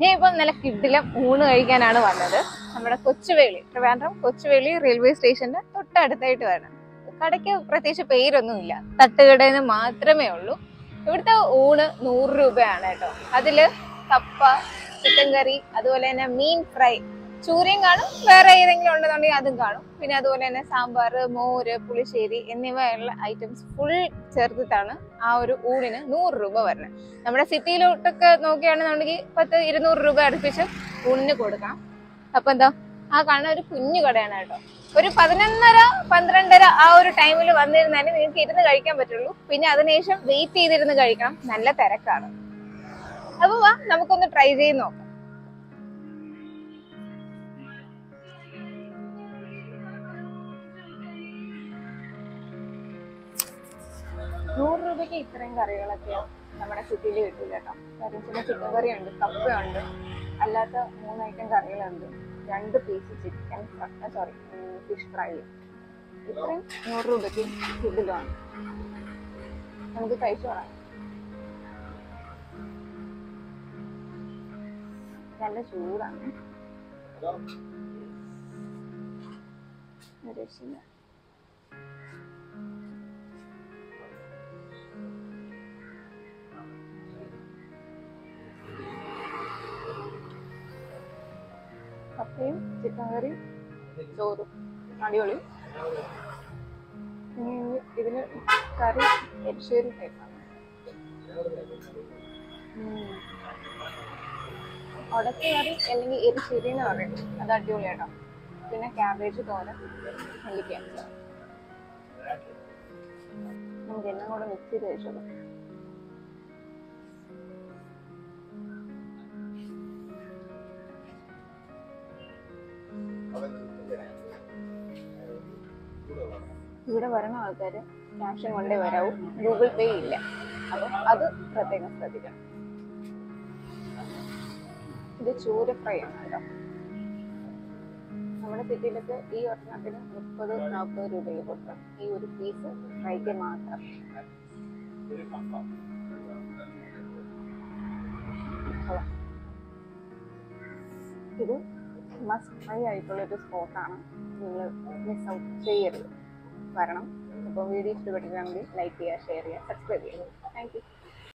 ഞാൻ ഇപ്പം നല്ല കിഡിലും ഊണ് കഴിക്കാനാണ് വന്നത്. നമ്മുടെ കൊച്ചുവേളി, ട്രിവാൻഡ്രം കൊച്ചുവേളി റെയിൽവേ സ്റ്റേഷന്റെ തൊട്ടടുത്തായിട്ട് വരണം. കടയ്ക്ക് പ്രത്യേകിച്ച് പേരൊന്നുമില്ല, തട്ടുകടയെന്ന് മാത്രമേ ഉള്ളൂ. ഇവിടുത്തെ ഊണ് 100 രൂപയാണ് കേട്ടോ. അതില് കപ്പ, ചിക്കൻ കറി, അതുപോലെ തന്നെ മീൻ ഫ്രൈ, ചൂരയും കാണും, വേറെ ഏതെങ്കിലും ഉണ്ടെന്നുണ്ടെങ്കിൽ അതും കാണും. പിന്നെ അതുപോലെ തന്നെ സാമ്പാർ, മോര്, പുളിശ്ശേരി എന്നിവയുള്ള ഐറ്റംസ് ഫുൾ ചേർത്തിട്ടാണ് ആ ഒരു ഊണിന് 100 രൂപ വരുന്നത്. നമ്മുടെ സിറ്റിയിലോട്ടൊക്കെ നോക്കുകയാണെന്നുണ്ടെങ്കിൽ 10-200 രൂപ അടുപ്പിച്ച് ഊണിന് കൊടുക്കാം. അപ്പൊ എന്താ, ആ കാണുന്ന ഒരു കുഞ്ഞു കടയാണ് കേട്ടോ. ഒരു 11:30-12:30 ആ ഒരു ടൈമിൽ വന്നിരുന്നാലേ നിങ്ങൾക്ക് ഇരുന്ന് കഴിക്കാൻ പറ്റുള്ളൂ. പിന്നെ അതിനുശേഷം വെയിറ്റ് ചെയ്തിരുന്ന് കഴിക്കണം, നല്ല തിരക്കാണ്. അപ്പൊ വാ, നമുക്കൊന്ന് ട്രൈ ചെയ്ത് നോക്കാം. ₹100 ഇത്രയും കറികളൊക്കെ നമ്മുടെ സിറ്റിയിൽ കിട്ടില്ല കേട്ടോ. കാര്യം പിന്നെ ചിക്കൻ കറി ഉണ്ട്, കപ്പയുണ്ട്, അല്ലാത്ത 3 ഐറ്റം കറികളുണ്ട്, 2 പീസ് ചിക്കൻ ഫിഷ് ഫ്രൈ. ഇത്രയും ₹100 കിട്ടിലാണ്. നമുക്ക് കഴിച്ചു തുടങ്ങാം. നല്ല ചൂടാണ്. രക്ഷയില്ല. കപ്പയും ചിക്കൻ കറി ചോറും അടിപൊളി. ഇതിന് കറി എരിശ്ശേരി ടൈപ്പാണ്. ഉടച്ച കറി അല്ലെങ്കിൽ എരിശ്ശേരി എന്ന് പറയും, അത് അടിപൊളിയാട്ടോ. പിന്നെ ക്യാബേജ് തോരൻ, നെല്ലിക്ക. നമുക്ക് എല്ലാം കൂടെ മിക്സ് ചെയ്ത് കഴിച്ചോളൂ. ഇവിടെ വരുന്ന ആൾക്കാർ ക്യാഷ് കൊണ്ടേ വരാവൂ, ഗൂഗിൾ പേ ഇല്ല. അപ്പം അത് പ്രത്യേകം ശ്രദ്ധിക്കണം. ഇത് ചൂര ഫ്രൈ ആണ് കേട്ടോ. നമ്മുടെ സിറ്റിയിലൊക്കെ ഈ ഒരെണ്ണത്തിന് 30-40 രൂപയ്ക്ക് കൊടുക്കാം, ഈ ഒരു പീസ് ഫ്രൈക്ക് മാത്രം. ഇത് മസ്റ്റ് ഫ്രൈ ആയിട്ടുള്ളൊരു സ്പോട്ടാണ്, നിങ്ങൾ മിസ് ഔട്ട് ചെയ്യരുത്, വരണം. അപ്പോൾ വീഡിയോ ഇഷ്ടപ്പെട്ടിട്ടാണെങ്കിൽ ലൈക്ക് ചെയ്യുക, ഷെയർ ചെയ്യുക, സബ്സ്ക്രൈബ് ചെയ്യുക. Thank U.